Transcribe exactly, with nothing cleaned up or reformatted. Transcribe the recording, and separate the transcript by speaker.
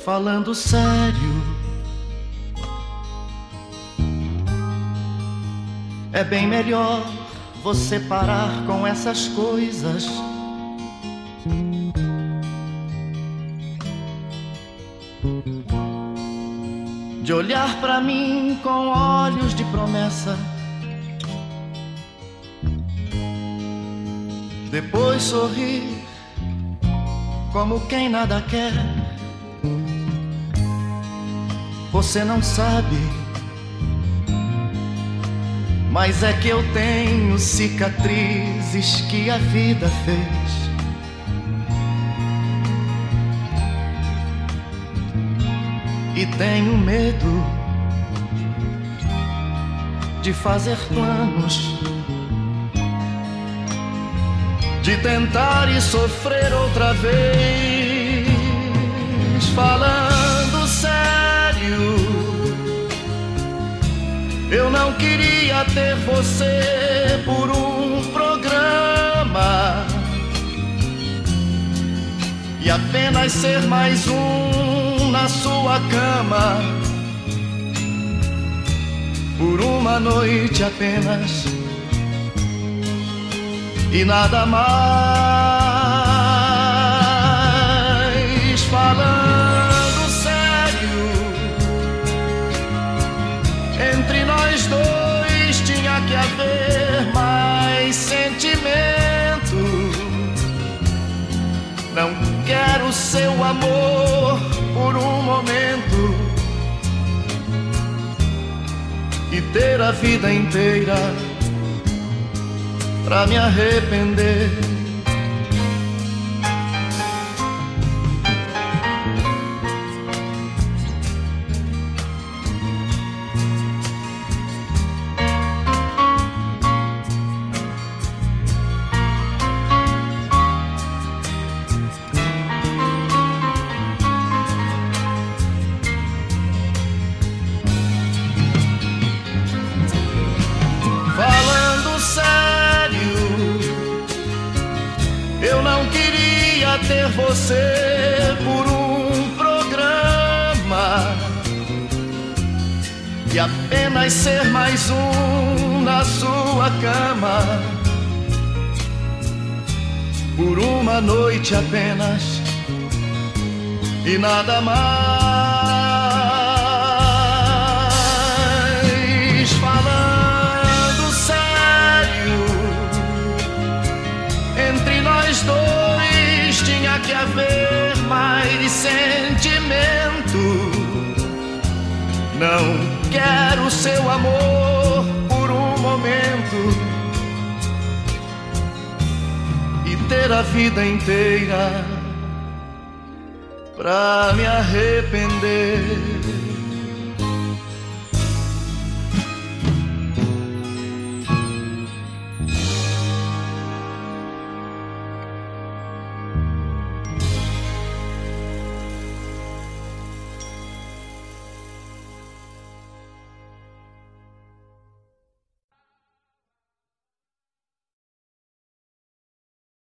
Speaker 1: Falando sério, é bem melhor você parar com essas coisas. De olhar pra mim com olhos de promessa, depois sorrir como quem nada quer. Você não sabe, mas é que eu tenho cicatrizes que a vida fez. E tenho medo de fazer planos, de tentar e sofrer outra vez. Falando sério, eu não queria ter você por um programa e apenas ser mais um na sua cama, por uma noite apenas e nada mais. Falando sério, entre nós dois tinha que haver mais sentimento. Não quero seu amor por um momento e ter a vida inteira pra me arrepender. Eu não queria ter você por um programa e apenas ser mais um na sua cama, por uma noite apenas e nada mais. Falando sério, entre nós dois tinha que haver mais sentimento. Não quero seu amor por um momento e ter a vida inteira pra me arrepender.